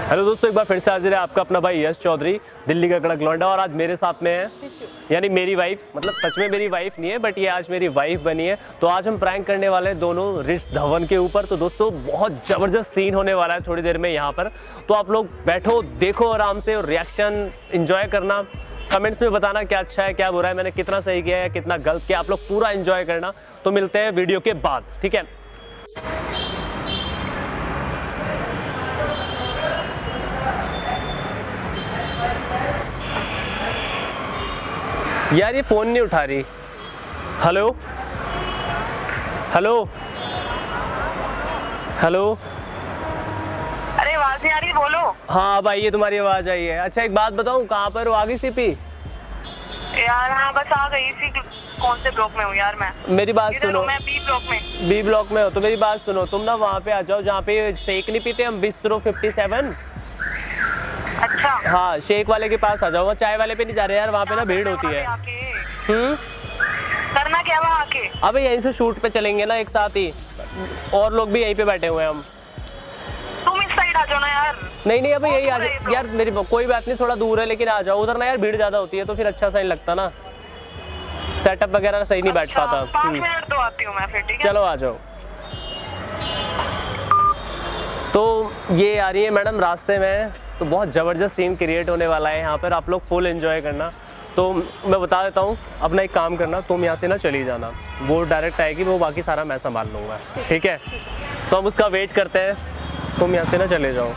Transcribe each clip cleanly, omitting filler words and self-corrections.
Hello दोस्तों, एक बार फिर से हाजिर है आपका अपना भाई यश चौधरी, दिल्ली का कड़क लौंडा। और आज मेरे साथ में है यानी मेरी वाइफ, मतलब सच में मेरी वाइफ नहीं है बट ये आज मेरी वाइफ बनी है। तो आज हम प्रैंक करने वाले हैं दोनों रिच धवन के ऊपर। तो दोस्तों बहुत ज़बरदस्त सीन होने वाला है थोड़ी देर में यहाँ पर। तो आप लोग बैठो, देखो आराम से और रिएक्शन एंजॉय करना। कमेंट्स में बताना क्या अच्छा है क्या बुरा है, मैंने कितना सही किया है कितना गलत किया, आप लोग पूरा एंजॉय करना। तो मिलते हैं वीडियो के बाद, ठीक है। यार ये फोन नहीं उठा रही। हेलो हेलो हेलो, अरे आवाज नहीं आ रही, बोलो। हाँ अब आई है, तुम्हारी आवाज आई है। अच्छा एक बात बताऊं, कहाँ पर हो? आ गई सीपी? यार हाँ बस आ गई थी। कौन से ब्लॉक में हूँ यार मैं? मेरी बात सुनो। मैं बी ब्लॉक में। बी ब्लॉक में हो तो मेरी बात सुनो, तुम ना वहाँ पे आ जाओ जहाँ पे शेक नहीं पीते हम, बिस्ट्रो 57। अच्छा हाँ शेक वाले के पास आ जाओ, चाय वाले पे नहीं जा रहे यार, वहाँ पे ना भीड़ होती है। करना क्या वहाँ आके? अबे यहीं से शूट पे चलेंगे ना एक साथ ही, और लोग भी यहीं पे बैठे हुए हैं हम। तुम इस साइड आ जाओ ना यार। नहीं अबे यही आ जाओ यार, मेरी कोई बात नहीं, थोड़ा दूर है लेकिन आ जाओ उधर ना यार, भीड़ ज्यादा होती है तो फिर अच्छा सा नहीं लगता ना, सेटअप वगैरह सही नहीं बैठ पाता। 5 मिनट तो आती हूँ मैं फिर, ठीक है? चलो आ जाओ। तो ये आ रही है मैडम रास्ते में, तो बहुत ज़बरदस्त सीन क्रिएट होने वाला है यहाँ पर, आप लोग फुल एंजॉय करना। तो मैं बता देता हूँ, अपना एक काम करना, तुम यहाँ से ना चली जाना, वो डायरेक्ट आएगी, वो बाकी सारा मैं संभाल लूँगा, ठीक है? तो हम उसका वेट करते हैं, तुम यहाँ से ना चले जाओ।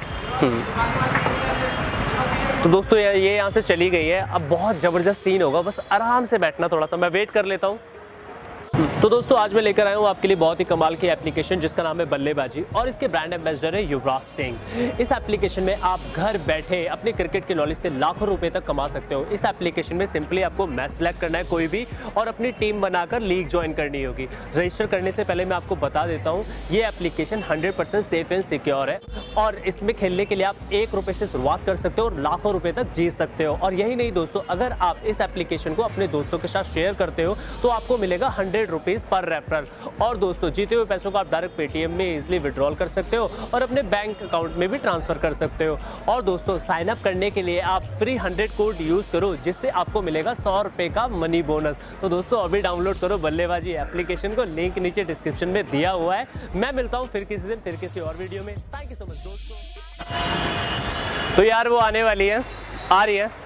तो दोस्तों ये यहाँ से चली गई है, अब बहुत ज़बरदस्त सीन होगा, बस आराम से बैठना, थोड़ा सा मैं वेट कर लेता हूँ। तो दोस्तों आज मैं लेकर आया हूँ आपके लिए बहुत ही कमाल की एप्लीकेशन जिसका नाम है बल्लेबाजी, और इसके ब्रांड एम्बेसडर है युवराज सिंह। इस एप्लीकेशन में आप घर बैठे अपने क्रिकेट के नॉलेज से लाखों रुपए तक कमा सकते हो। इस एप्लीकेशन में सिंपली आपको मैच सेलेक्ट करना है कोई भी, और अपनी टीम बनाकर लीग ज्वाइन करनी होगी। रजिस्टर करने से पहले मैं आपको बता देता हूँ, ये एप्लीकेशन 100% सेफ एंड सिक्योर है, और इसमें खेलने के लिए आप 1 रुपये से शुरुआत कर सकते हो और लाखों रुपए तक जीत सकते हो। और यही नहीं दोस्तों, अगर आप इस एप्लीकेशन को अपने दोस्तों के साथ शेयर करते हो तो आपको मिलेगा 100 रुपीज़ पर रेफरल। और दोस्तों जीते हुए पैसों को आप डायरेक्ट पेटीएम में इजीली विड्रॉल कर सकते हो और अपने बैंक अकाउंट में भी ट्रांसफर कर सकते हो। और दोस्तों साइन अप करने के लिए आप फ्री 100 कोड यूज करो, जिससे आपको मिलेगा 100 रुपए का मनी बोनस। तो दोस्तों अभी डाउनलोड करो बल्लेबाजी एप्लीकेशन को, लिंक नीचे डिस्क्रिप्शन में दिया हुआ है। मैं मिलता हूँ फिर किसी दिन, फिर किसी और वीडियो में। थैंक यू सो मच दोस्तों। तो यार वो आने वाली है, आ रही है।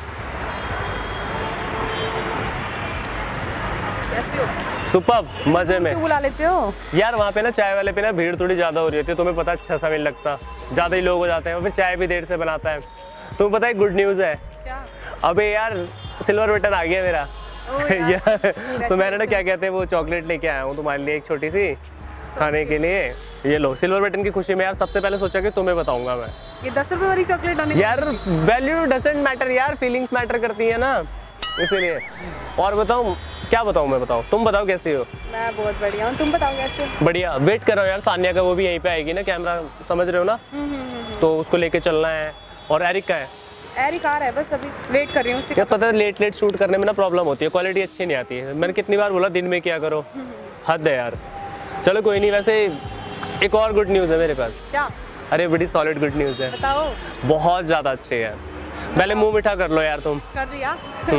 कैसे हो? सुपर मजे में। बुला लेते हो यार वहाँ पे ना चाय वाले पे ना भीड़ थोड़ी ज्यादा हो रही है, तुम्हें पता, अच्छा सा नहीं लगता, ज्यादा ही लोग हो जाते हैं और फिर चाय भी देर से बनाता है। तुम्हें पता है गुड न्यूज है क्या? अबे यार सिल्वर बटन आ गया मेरा। यार तो मैंने ना क्या कहते हैं वो चॉकलेट लेके आया हूँ तुम्हारे लिए, एक छोटी सी खाने के लिए। ये लो सिल्वर बटन की खुशी में यार, सबसे पहले सोचा कि तुम्हें बताऊंगा मैं। ये 10 रुपए वाली चॉकलेट आने यार वैल्यू डजंट मैटर यार, फीलिंग्स मैटर करती है ना, इसीलिए। और बताऊँ क्या बताऊँ मैं, बताओ तुम बताओ कैसी हो? मैं बहुत बढ़िया हूँ, तुम बताओ कैसे? बढ़िया। वेट कर रहा हूँ यार सानिया का, वो भी यहीं पे आएगी ना, कैमरा समझ रहे हो ना? तो उसको लेके चलना है। और एरिक का है? एरिक आ रहा है, बस अभी वेट कर रही हूँ। क्या पता है लेट शूट करने में ना प्रॉब्लम होती है, क्वालिटी अच्छी नहीं आती है। मैंने कितनी बार बोला दिन में क्या करो, हद है यार। चलो कोई नहीं। वैसे एक और गुड न्यूज़ है मेरे पास। क्या? अरे बड़ी सॉलिड गुड न्यूज़ है। बताओ। बहुत ज़्यादा अच्छी है। पहले मुँह मीठा कर लो यार तुम। कर दिया।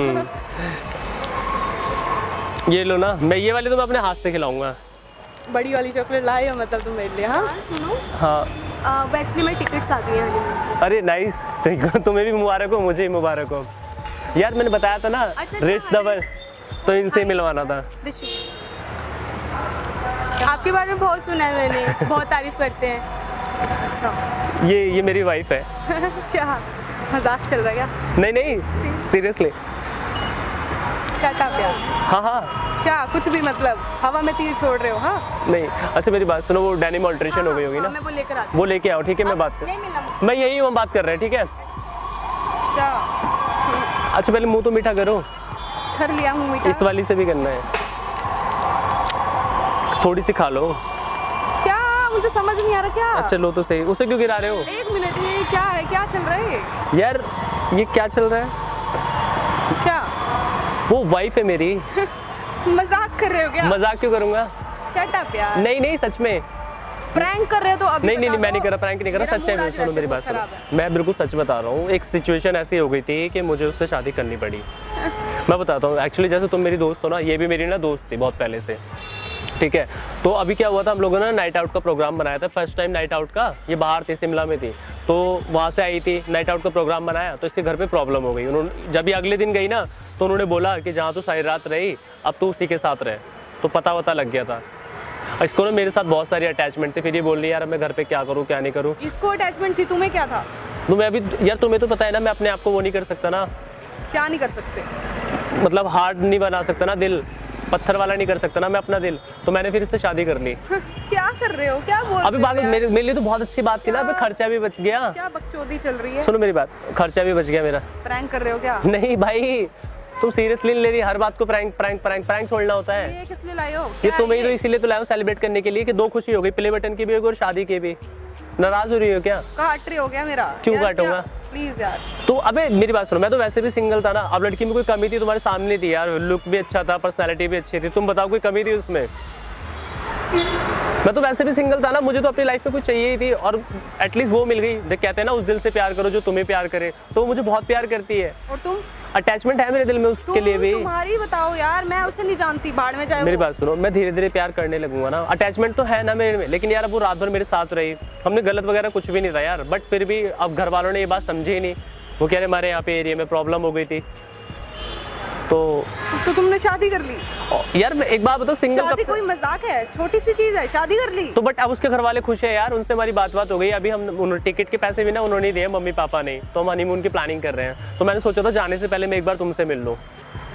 ये लो ना, मैं ये वाली तो मैं अपने हाथ से खिलाऊंगा। बड़ी वाली चॉकलेट लाए हो मतलब तुम मेरे लिए? हाँ सुनो, हाँ एक्चुअली मेरी टिकट्स आ गई हैं। अरे नाइस, तुम्हें भी मुबारक हो, मुझे ही मुबारक हो। यार मैंने बताया था ना रिच धवन, तो इनसे ही मिलवाना था। आपके बारे में बहुत सुना है मैंने, बहुत तारीफ करते हैं। अच्छा ये मेरी वाइफ है। क्या मजाक चल रहा है क्या? नहीं सीरियसली। शट अप यार। हाँ क्या कुछ भी मतलब हवा में तीर छोड़ रहे हो? हाँ नहीं। अच्छा मेरी बात सुनो, वो डेनिम ऑल्ट्रेशन हो गई होगी ना, मैं वो लेकर आती हूँ। वो लेके आओ, ठीक है? मैं बात कर, मैं यही हूँ, हम बात कर रहे हैं, ठीक है? क्या? अच्छा पहले मुंह तो मीठा करो। कर लिया मुंह मीठा। इस वाली से भी करना है, थोड़ी सी खा लो। क्या मुझे समझ नहीं आ रहा क्या? अच्छा लो तो सही, उसे क्यों गिरा रहे हो? 1 मिनट, ये क्या है, क्या चल रहा है यार? ये क्या चल रहा है? क्या? वो वाइफ है मेरी। मजाक कर रहे हो क्या? मजाक क्यों करूंगा? शट अप यार। नहीं सच में। प्रैंक कर रहे हो तो अभी नहीं नहीं बता मैं नहीं दो। कर रहा, प्रैंक नहीं कर रहा, मेरा सच्चाई mood में आज सुनो वैसे मेरी बात बहुत सुनो, खराब है। मैं बिल्कुल सच बता रहा हूँ। एक सिचुएशन ऐसी हो गई थी कि मुझे उससे शादी करनी पड़ी। मैं बताता हूँ, एक्चुअली जैसे तुम मेरी दोस्त हो ना, ये भी मेरी ना दोस्त थी बहुत पहले से, ठीक है। तो अभी क्या हुआ था, हम लोगों ने नाइट आउट का प्रोग्राम बनाया था, फर्स्ट टाइम नाइट आउट का। ये बाहर थी, शिमला में थी, तो वहाँ से आई थी, नाइट आउट का प्रोग्राम बनाया, तो इसके घर पे प्रॉब्लम हो गई। उन्होंने जब ये अगले दिन गई ना, तो उन्होंने बोला कि जहाँ तू सारी रात रही अब तू उसी के साथ रहे। तो पता वता लग गया था। इसको ना मेरे साथ बहुत सारी अटैचमेंट थी, फिर ये बोल रही यार मैं घर पे क्या करूँ क्या नहीं करूँ। इसको अटैचमेंट थी, तुम्हें क्या था? तो मैं अभी यार, तुम्हें तो पता है ना, मैं अपने आप को वो नहीं कर सकता ना, क्या नहीं कर सकते? मतलब हार्ड नहीं बना सकता ना, दिल पत्थर वाला नहीं कर सकता ना मैं अपना दिल। तो मैंने फिर इससे शादी कर ली। क्या कर रहे हो, क्या बोल अभी रहे बात हो यार? मेरे लिए तो बहुत अच्छी बात थी ना, अभी खर्चा भी बच गया। क्या बकचोदी चल रही है? सुनो मेरी बात, खर्चा भी बच गया मेरा। प्रैंक कर रहे हो क्या? नहीं भाई, तुम सीरियसली ले रही, हर बात को प्रैंक प्रैंक प्रैंक प्रैंक छोड़ना होता है। ये किस लिए लाए हो? ये क्या तुम्हें है तो ये? इसीलिए तो लाया हूं सेलिब्रेट करने के लिए कि दो खुशी हो गई, प्ले बटन की भी होगी और शादी की भी। नाराज हो रही हो क्या? काट रहे हो क्या मेरा? क्यों यार, काटूंगा? क्या? प्लीज यार। तो अबे मेरी बात सुनो, मैं तो वैसे भी सिंगल था ना, अब लड़की में कोई कमी थी तुम्हारे सामने थी यार, लुक भी अच्छा था, पर्सनालिटी भी अच्छी थी, तुम बताओ कोई कमी थी उसमें? मैं तो वैसे भी सिंगल था ना, मुझे तो अपनी लाइफ में कुछ चाहिए ही थी, और एटलीस्ट वो मिल गई। जो कहते हैं ना, उस दिल से प्यार करो जो तुम्हें प्यार करे, तो वो मुझे बहुत प्यार करती है। और तुम? अटैचमेंट है मेरे दिल में उसके लिए भी। तुम्हारी बताओ यार, मैं उसे नहीं जानती, बाढ़ में जाए मेरी वो। बात सुनो, मैं धीरे धीरे प्यार करने लगूंगा ना, अटैचमेंट तो है ना मेरे में, लेकिन यार अब वो रात भर मेरे साथ रही, हमने गलत वगैरह कुछ भी नहीं था यार, बट फिर भी अब घर वालों ने ये बात समझी ही नहीं। वो कह रहे हमारे यहाँ पे एरिया में प्रॉब्लम हो गई थी। तो तुमने शादी कर ली? यार एक बात बताओ, सिंगल शादी कोई मजाक है? छोटी सी चीज है, शादी कर ली। तो बट अब उसके घर वाले खुश है यार, उनसे हमारी बात हो गई। अभी हम टिकट के पैसे भी ना उन्होंने दिए, मम्मी पापा ने, तो हम हनीमून की प्लानिंग कर रहे हैं। तो मैंने सोचा था जाने से पहले मैं एक बार तुमसे मिल लूं।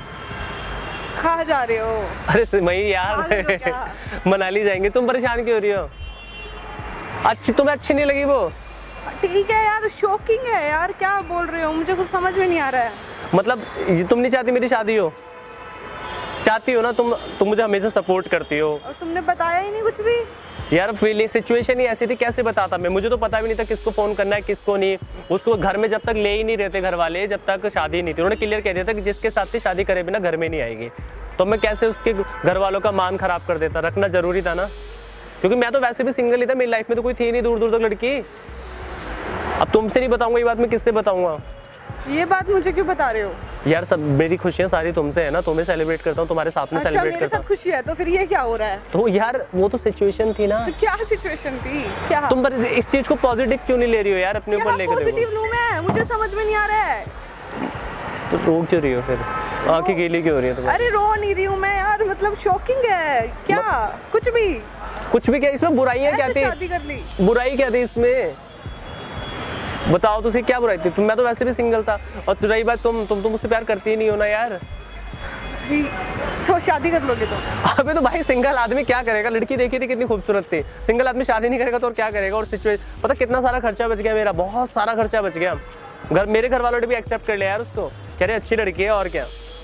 कहाँ जा रहे हो? अरे वही पागल हो यार क्या? मनाली जाएंगे। तुम परेशान क्यों हो रही हो? अच्छी तुम्हें अच्छी नहीं लगी वो? ठीक है यार, शॉकिंग है यार, क्या बोल रहे हो, मुझे कुछ समझ में नहीं आ रहा है। मतलब तुम नहीं चाहती मेरी शादी हो? चाहती हो ना तुम मुझे हमेशा सपोर्ट करती हो। और तुमने बताया ही नहीं कुछ भी। यार फीलिंग सिचुएशन ही ऐसी थी, कैसे बताता मैं? मुझे तो पता भी नहीं था किसको फोन करना है किसको नहीं। उसको घर में जब तक ले ही नहीं रहते घर वाले, जब तक शादी नहीं थी, उन्होंने क्लियर कह दिया था कि जिसके साथ थी शादी करे बिना घर में नहीं आएगी। तो मैं कैसे उसके घर वालों का मान खराब कर देता? रखना जरूरी था ना, क्योंकि मैं तो वैसे भी सिंगल ही था, मेरी लाइफ में तो कोई थी नहीं दूर दूर तक लड़की। अब तुमसे नहीं बताऊंगा ये बात, मैं किससे बताऊंगा? ये बात मुझे क्यों बता रहे हो? यार सब मेरी खुशियां सारी तुमसे है ना, तुम्हें सेलिब्रेट करता हूँ, तुम्हारे साथ में अच्छा, सेलिब्रेट मेरे करता साथ हूँ। खुशी है तो फिर ये क्या हो रहा है? तो यार वो तो सिचुएशन थी ना। तो क्या सिचुएशन थी? क्या तुम पर इस चीज को पॉजिटिव क्यों नहीं ले रही हो यार, अपने ऊपर लेकर देखो। पॉजिटिव लूं मैं? मुझे समझ में नहीं आ रहा है। तो रो क्यों रही हो फिर? आंखें गीली क्यों हो रही है तुम्हारी? अरे रो नहीं रही हूँ मैं यार, मतलब शॉकिंग है क्या? कुछ भी कुछ भी क्या इसमें बुराइयां क्या ऐसे थी? शादी कर ली? बुराई क्या थी इसमें? बताओ तो सही, क्या बुराई थी? मैं तो वैसे भी सिंगल था, और रही बात तुम मुझसे प्यार करती ही नहीं हो ना यार। तो शादी कर लोगे तुम? अबे तो भाई सिंगल आदमी क्या करेगा? लड़की देखी थी कितनी खूबसूरत थी, सिंगल आदमी शादी नहीं करेगा तो और क्या करेगा? और सिचुएशन पता कितना सारा खर्चा बच गया मेरा, बहुत सारा खर्चा बच गया। मेरे घर वालों ने भी एक्सेप्ट कर लिया यार उसको, कह रहे अच्छी लड़की है और क्या।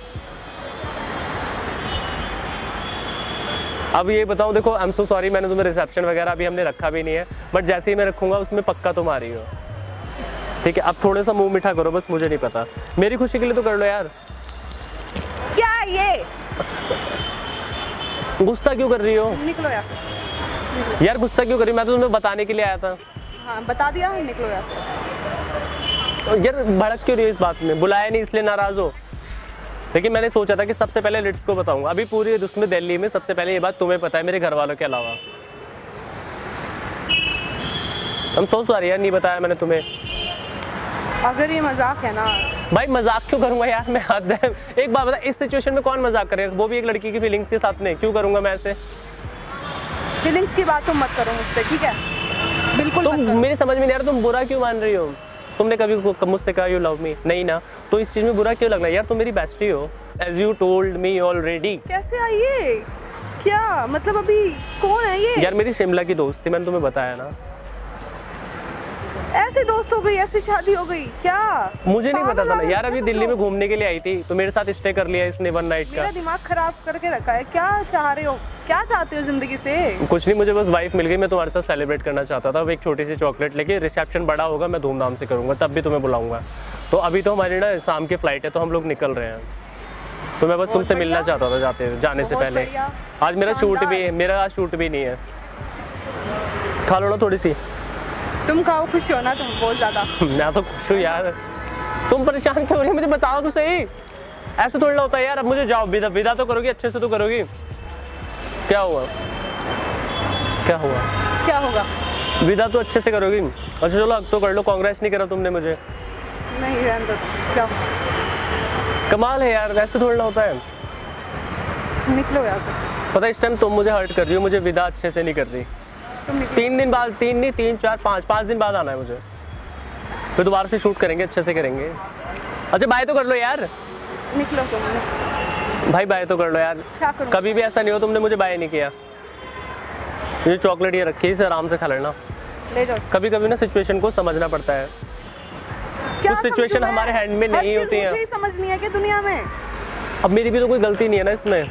अब ये बताओ, देखो आई एम सो सॉरी, मैंने तुम्हें रिसेप्शन वगैरह अभी हमने रखा भी नहीं है, बट जैसे ही मैं रखूंगा उसमें पक्का तुम आ रही हो, ठीक है? अब थोड़ा सा मुंह मीठा करो बस, मुझे नहीं पता, मेरी खुशी के लिए तो कर लो यार। क्या ये? गुस्सा क्यों कर रही हो? निकलो यहाँ से। यार गुस्सा क्यों कर रही हो? मैं तो तुम्हें बताने के लिए आया था। हाँ बता दिया, निकलो यहाँ से। यार भड़क क्यों रही हो इस बात में? बुलाया नहीं इसलिए नाराज हो? लेकिन मैंने सोचा था कि सबसे पहले लिट्स को बताऊंगा। अभी पूरी उसमें दिल्ली में सबसे पहले ये बात तुम्हें पता है, मेरे घर वालों के अलावा। हम सो सॉरी यार, नहीं बताया मैंने तुम्हें। अगर ये मजाक है ना भाई, मजाक क्यों करूंगा यार मैं? हद है। एक बात बता, इस सिचुएशन में कौन मजाक करेगा? वो भी एक लड़की की फीलिंग्स के साथ में, क्यों करूंगा मैं ऐसे? फीलिंग्स की बात तुम मत करो मुझसे, ठीक है? बिल्कुल मत तुम करो। मेरी समझ में नहीं आ रहा, तुम बुरा क्यों मान रही हो? तुमने कभी मुझसे कहा यू लव मी? नहीं ना, तो इस चीज में बुरा क्यों लगना? यार तुम मेरी बेस्टी हो, as you told me already. कैसे आई ये? क्या मतलब अभी कौन है ये? यार मेरी शिमला की दोस्त थी, मैंने तुम्हें बताया ना। ऐसी दोस्त हो गई, ऐसी शादी हो गई क्या? मुझे नहीं पता था ना पागल यार, अभी है दिल्ली में तुम। घूमने के लिए आई थी, तो मेरे साथ स्टे कर लिया इसने वन नाइट का। मेरा दिमाग खराब करके रखा है। क्या चाह रहे हो, क्या चाहते हो जिंदगी से? कुछ नहीं, मुझे बस वाइफ मिल गई, मैं तुम्हारे साथ सेलिब्रेट करना चाहता था। एक छोटी सी चॉकलेट लेके, रिसेप्शन बड़ा होगा, मैं धूमधाम से करूंगा, तब भी तुम्हें बुलाऊंगा। तो अभी तो हमारी ना शाम की फ्लाइट है, तो हम लोग निकल रहे हैं, तो मैं बस तुमसे मिलना चाहता था जाने से बहुत पहले। बढ़िया। आज मेरा शूट भी शानदार। है, मेरा आज शूट भी नहीं है। खा लो ना थोड़ी सी। तुम खाओ, खुश हो ना तुम बहुत ज्यादा। मैं तो खुश हूँ यार, तुम परेशान क्यों हो रही हो? मुझे बताओ तो सही, ऐसे थोड़ा होता है यार। अब मुझे जाओ, विदा विदा तो करोगी, अच्छे से तो करोगी। क्या हुआ, क्या हुआ, क्या होगा? विदा तो अच्छे से करोगी। अच्छा चलो अब तो कर लो, कांग्रेस नहीं करा तुमने मुझे। नहीं रहने दो, जाओ। कमाल है यार, ऐसे थोड़ा होता है। निकलो यहाँ से। पता है इस टाइम तुम मुझे हर्ट कर रही हो, मुझे विदा अच्छे से नहीं कर रही। तुम निकलो। 3 दिन बाद, 3 नहीं 3 4 5 दिन बाद आना है मुझे, फिर दोबारा से शूट करेंगे, अच्छे से करेंगे। अच्छा बाय तो कर लो यार। निकलो तुम। भाई बाय तो कर लो यार। क्या करूं? कभी भी ऐसा नहीं हो तुमने मुझे बाय नहीं किया। ये चॉकलेट ये रखी है, इसे आराम से खा लेना। ले जाओ। कभी कभी ना सिचुएशन को समझना पड़ता है। कुछ सिचुएशन हमारे हैंड में नहीं होती है। मुझे समझ नहीं है कि दुनिया में। अब मेरी भी तो कोई गलती नहीं है ना इसमें।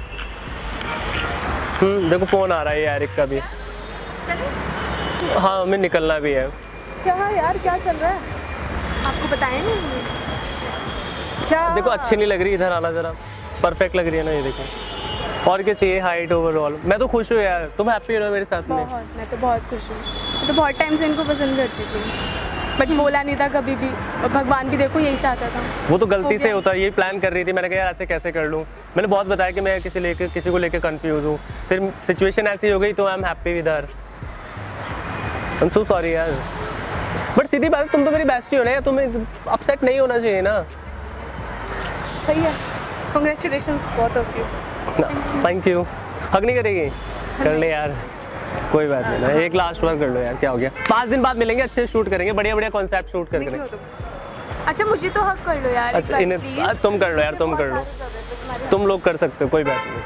देखो फोन आ रहा है यार एक का भी। चलो। हाँ हमें निकलना भी है। क्या यार, क्या चल रहा है? आपको बताया नहीं क्या? देखो अच्छी नहीं लग रही, इधर आना जरा। परफेक्ट लग रही है ना ये देखो। और क्या चाहिए? हाइट ओवरऑल मैं तो खुश हूँ यार। तुम हैप्पी हो मेरे साथ में? बहुत, मैं तो बहुत खुश हूँ। मैं तो बहुत टाइम से इनको पसंद करती थी, बट बोला नहीं था कभी भी। और भगवान भी देखो यही चाहता था। वो तो गलती से होता है, यही प्लान कर रही थी। मैंने कहा यार ऐसे कैसे कर लूँ। मैंने बहुत बताया कि मैं किसी को लेकर कंफ्यूज हूँ, फिर सिचुएशन ऐसी हो गई तो I am happy with her. I am so sorry यार, बट सीधी बात तुम तो मेरी बेस्टी हो ना, तुम्हें अपसेट नहीं होना चाहिए ना। सही है, कांग्रेचुलेशन बहुत ऑफ यू। Thank you. हक नहीं करेगी? कर ले यार, कोई बात नहीं ना, एक लास्ट बार कर लो यार, क्या हो गया। 5 दिन बाद मिलेंगे, अच्छे शूट करेंगे, बढ़िया बढ़िया कॉन्सेप्ट शूट करके। अच्छा मुझे तो हक कर लो यार। अच्छा इन्हें तुम कर लो यार, तुम कर लो, तुम लोग कर सकते हो, कोई बात नहीं।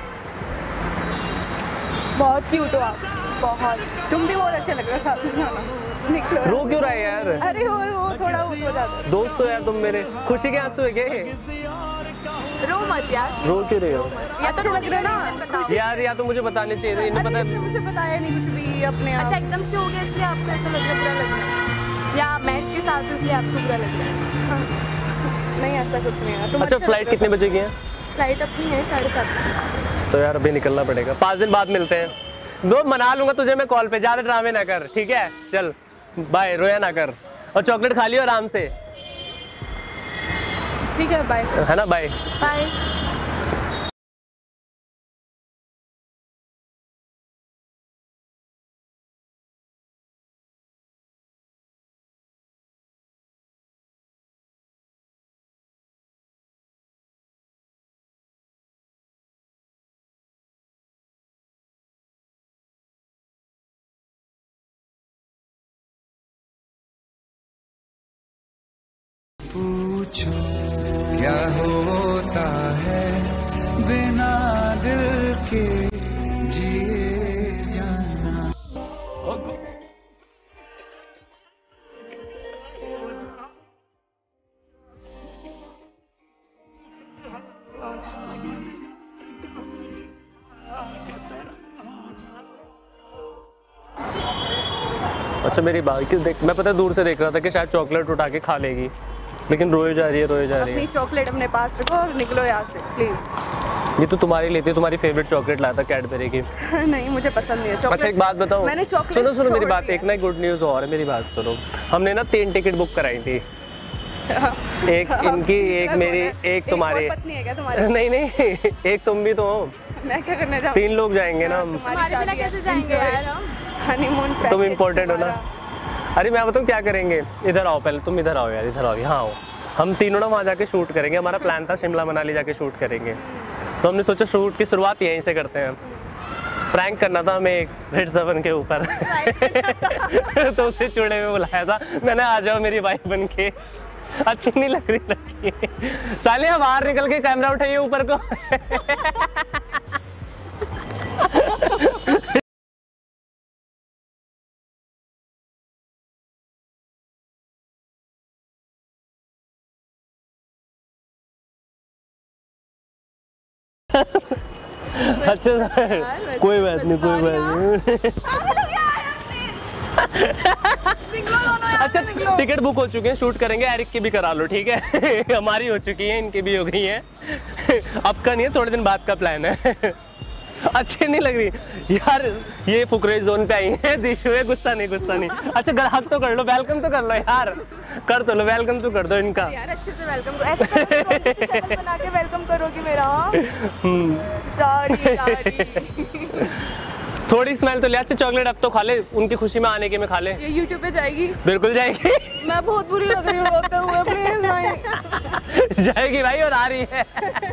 बहुत क्यूट हो आप, बहुत। तुम भी बहुत अच्छे लग रहे हो साथ में ना। निकलो। रो क्यों रहा है यार? अरे हो थोड़ा हो जाता है। दोस्त हो यार तुम मेरे, खुशी के आंसू है क्या? रो मत यार। रो क्यों रहे हो? अच्छा लग रहा है ना यार, या तो मुझे बताने चाहिए था, इन्हें पता है। मुझे बताया नहीं कुछ भी अपने आप। अच्छा एकदम से हो गया इसलिए आपको ऐसा लग रहा है, बुरा लग रहा है, या मैं इसके साथ हूं इसलिए आपको बुरा लग रहा है? नहीं ऐसा कुछ नहीं है। अच्छा फ्लाइट कितने बजे की है? फ्लाइट अपनी है 7:30 बजे। तो यार अभी निकलना पड़ेगा, 5 दिन बाद मिलते हैं। दो मना लूंगा तुझे मैं कॉल पे, ज्यादा ड्रामे ना कर, ठीक है? चल बाय, रोया ना कर, और चॉकलेट खा लियो आराम से, ठीक है? बाय, है ना? Bye bye. पूछो क्या होता है बिना दिल के जिए जाना। अच्छा मेरी बात क्यों देख, मैं पता दूर से देख रहा था कि शायद चॉकलेट उठा के खा लेगी, लेकिन रोए जा रही है, रोए जा रही है। अपनी चॉकलेट अपने पास रखो और निकलो यहाँ से प्लीज। ये तो तुम्हारी लेती है, तुम्हारी फेवरेट चॉकलेट लाया था कैडबरी की। नहीं मुझे पसंद नहीं है चॉकलेट। अच्छा एक बात बताऊं, मैंने चॉकलेट सुनो सुनो मेरी बात, एक ना गुड न्यूज़ और है, मेरी बात सुनो। हमने ना 3 टिकट बुक कराई थी, एक इनकी, एक मेरी, एक तुम्हारी। पत्नी है क्या तुम्हारी? नहीं नहीं, एक तुम भी तो हो। मैं क्या करने जाऊँ? 3 लोग जाएंगे ना हम। तुम्हारे बिना कैसे जाएंगे यार हम? Honeymoon package. तुम इम्पोर्टेंट हो ना। अरे मैं बताऊँ क्या करेंगे, इधर आओ पहले, तुम इधर आओ यार, इधर आओ, यहाँ आओ। हम तीनों ना वहाँ जाके शूट करेंगे, हमारा प्लान था शिमला मनाली जाके शूट करेंगे, तो हमने सोचा शूट की शुरुआत यहीं से करते हैं। प्रैंक करना था हमें एक रेड सेवन के ऊपर तो उसे चूड़े में बुलाया था मैंने, आ जाओ मेरी वाइफ बन के। अच्छी नहीं लग रही लड़की। साले बाहर निकल के कैमरा उठाइए ऊपर को। अच्छा सर कोई बात नहीं, कोई बात नहीं। अच्छा टिकट बुक हो चुके हैं, शूट करेंगे, एरिक की भी करा लो ठीक है। हमारी हो चुकी है, इनकी भी हो गई है। अब का नहीं है, थोड़े दिन बाद का प्लान है। अच्छी नहीं लग रही यार। ये फुकरे जोन पे आई है दिशु है, गुस्सा नहीं। अच्छा हक तो कर लो, वेलकम तो कर लो यार, कर तो लो, वेलकम तो कर दो इनका यार। अच्छे से वेलकम करो, ऐसे करो, बना के वेलकम करोगी मेरा। थोड़ी स्मेल तो ले। अच्छा चॉकलेट अब तो खा ले, उनकी खुशी में आने के में खा ले। ये YouTube पे जाएगी? बिल्कुल जाएगी। मैं बहुत बुरी लग रही हूँ रोते हुए, प्लीज नहीं। जाएगी भाई, और आ रही है।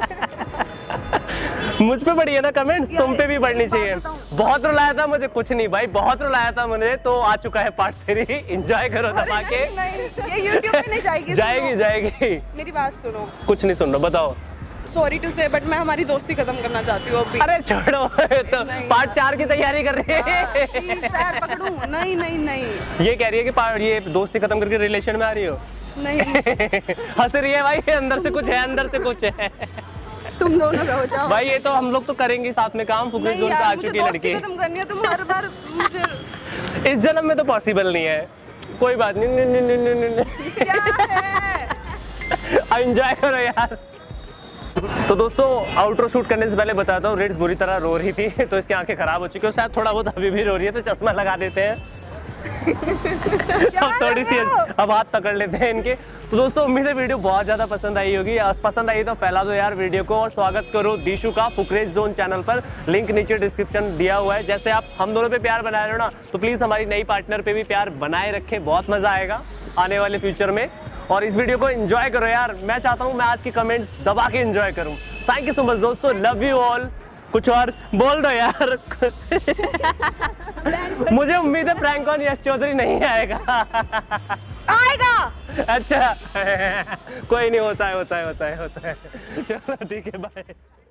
मुझ पे पड़ी है ना कमेंट्स, तुम पे भी पढ़नी चाहिए। बहुत रुलाया था मुझे, कुछ नहीं भाई, बहुत रुलाया था मुझे, तो आ चुका है पार्ट 3। एंजॉय करो दबा के। नहीं, ये YouTube पे नहीं जाएगी। जाएगी। मेरी बात सुनो। कुछ नहीं सुन रहा, बताओ। सॉरी टू से, बट मैं हमारी दोस्ती खत्म करना चाहती हूँ अभी। अरे छोड़ो, तो पार्ट 4 की तैयारी कर रही है। पैर पकड़ूं? नहीं। ये कह रही है कि ये दोस्ती खत्म करके रिलेशन में आ रही हो? नहीं। हंस रही है भाई, अंदर से कुछ है। तुम दोनों रहो जाओ भाई। ये तो हम लोग तो करेंगे साथ में काम। फुकरे जोन पे आ चुकी है लड़की। खत्म करनी है, तुम हर बार मुझे। इस जन्म में तो पॉसिबल नहीं है, कोई बात नहीं। क्या है? एंजॉय करो यार। तो दोस्तों आउटरो शूट करने से पहले बताता हूँ, रिट्स बुरी तरह रो रही थी, तो इसकी आंखें खराब हो चुकी है, शायद थोड़ा बहुत अभी भी रो रही है, तो चश्मा लगा देते हैं। अब थोड़ी सी अब हाथ पकड़ लेते हैं इनके। तो दोस्तों उम्मीद है वीडियो बहुत ज्यादा पसंद आई होगी। पसंद आई तो फैला दो यार वीडियो को, और स्वागत करो दिशु का फुकरे जोन चैनल पर। लिंक नीचे डिस्क्रिप्शन दिया हुआ है। जैसे आप हम दोनों पे प्यार बनाए रहे हो ना, तो प्लीज हमारी नई पार्टनर पे भी प्यार बनाए रखें, बहुत मजा आएगा आने वाले फ्यूचर में। और इस वीडियो को एंजॉय करो यार, मैं चाहता हूँ मैं आज की कमेंट्स दबा के एंजॉय करूँ। थैंक यू सो मच दोस्तों, लव यू ऑल। कुछ और बोल दो यार। मुझे उम्मीद है प्रैंक ऑन यश चौधरी नहीं आएगा। अच्छा कोई नहीं, होता है। चलो ठीक है, बाय।